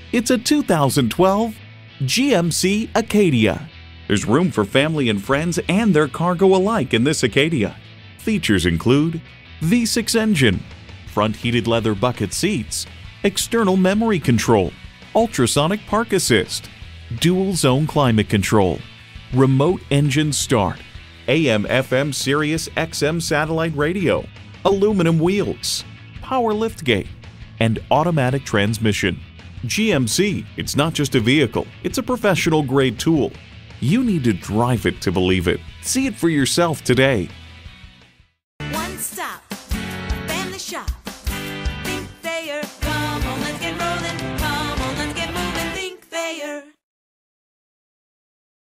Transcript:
It's a 2012 GMC Acadia. There's room for family and friends and their cargo alike in this Acadia. Features include V6 engine, front heated leather bucket seats, external memory control, ultrasonic park assist, dual zone climate control, remote engine start, AM/FM Sirius XM satellite radio, aluminum wheels, power liftgate, and automatic transmission. GMC, it's not just a vehicle, it's a professional grade tool. You need to drive it to believe it. See it for yourself today.